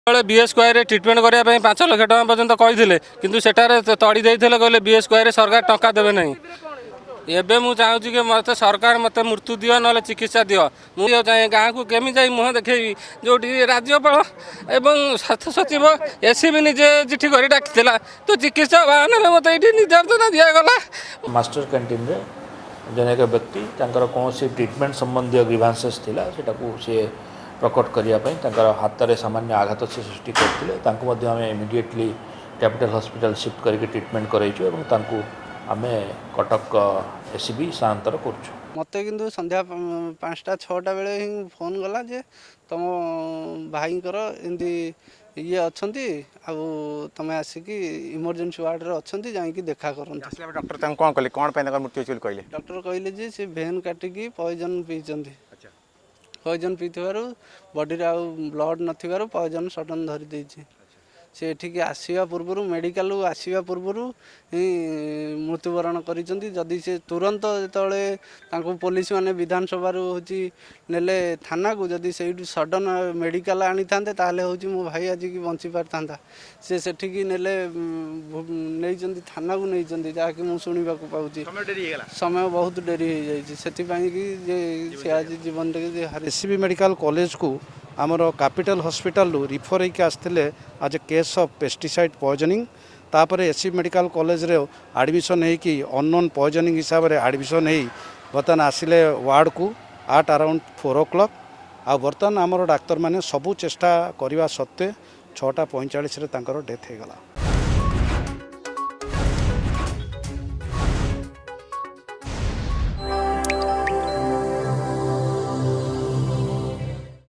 BS square treatment करने 5 लाख टका पर्यंत कहते किंतु सेठारे तड़ी देते कहले बीएस स्क्वायर सरकार टंका देवे नहीं। एबे मु चाहूँ कि मत सरकार मत मृत्यु दियो ना चिकित्सा दियो। मुझे चाहे गाँव को केमी जाई मुह देखेबी जो राज्यपाल एवं स्वास्थ्य सचिव एसीबी निजे चिठी कर डाकी तो चिकित्सा अभाव मत ये निर्देशना दिगला। मास्टर कैंटीन रे जन एक व्यक्ति कौन सी ट्रिटमेंट संबंधी ग्रीवांसेस थिला सेटा को सी प्रकट करने हाथ में सामान्य आघात से सृष्टि करते आम इमिडिएटली कैपिटल हॉस्पिटल शिफ्ट करके ट्रीटमेंट कराइचु आम कटक एसीबी स्थानांतर करुँ। मत कि संध्या 5टा 6टा बेले ही फोन गला जे तुम भाई एमती ये अच्छा तुम आसिक इमरजेंसी वार्ड रे अच्छा जाकि देखा कर। डॉक्टर कौन कले कौन मृत्यु कहले डॉक्टर कहले जे से भेन काटिकी पॉइजन पीछे पॉइजन पीथार बॉडी रे ब्लड नथिबार पॉइजन सडन धरी देछि। से एठिक आसवा पूर्वर मेडिकल आसवा पूर्वर ही मृत्युवरण करिसेंती। जदि से तुरंत जो पुलिस माने विधानसभा हूँ नेले थाना को जदि से सडन मेडिकल आनी था हूँ मो भाई आज की बंची पार था। से सेठिक नेले नहीं थाना को नहीं जहाँकि मुझे शुणा पाऊँ समय बहुत डेरी हो जाए आज जीवन एसीबी मेडिकल कॉलेज को आमर कैपिटल हॉस्पिटल रिफर होकर आसते आज केस ऑफ पेस्टिसाइड पॉइजनिंग तापर एसीबी मेडिकल कॉलेज रे एडमिशन होगी अननोन पॉइजनिंग हिसाब से एडमिशन हो बर्तमान आसिले वार्ड को आट अराउंड 4 o'clock आ बर्तमान आमर डाक्तर माने सबू चेष्टा करने सत्वे 6टा 45 डेथ हो गला।